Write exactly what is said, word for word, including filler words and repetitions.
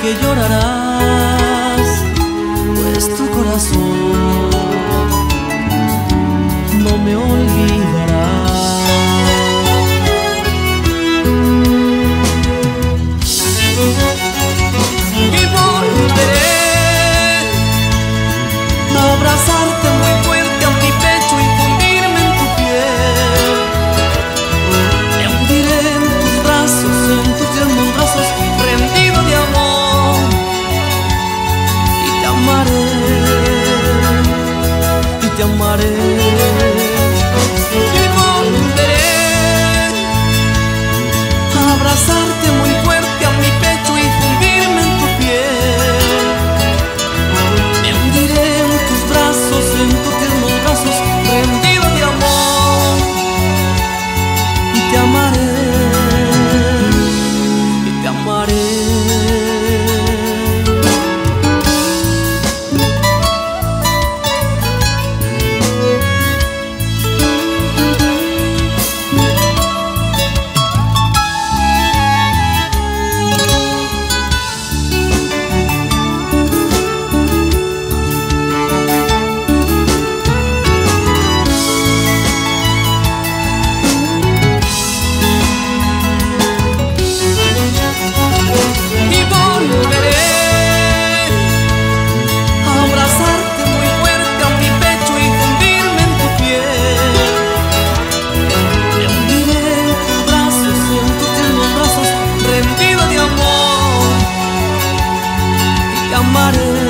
que llorarás, pues tu corazón no me olvidará. Y volveré a abrazarte muy fuerte a mi pecho y fundirme en tu piel. Me hundiré en tus brazos, en tus tiernos brazos, rendido de amor, y te amaré, y te amaré. Y volveré a abrazarte muy fuerte a mi pecho y fundirme en tu piel. Me hundiré en tus brazos, en tus tiernos brazos, rendido de amor, y te amaré, y te amaré. Amaré.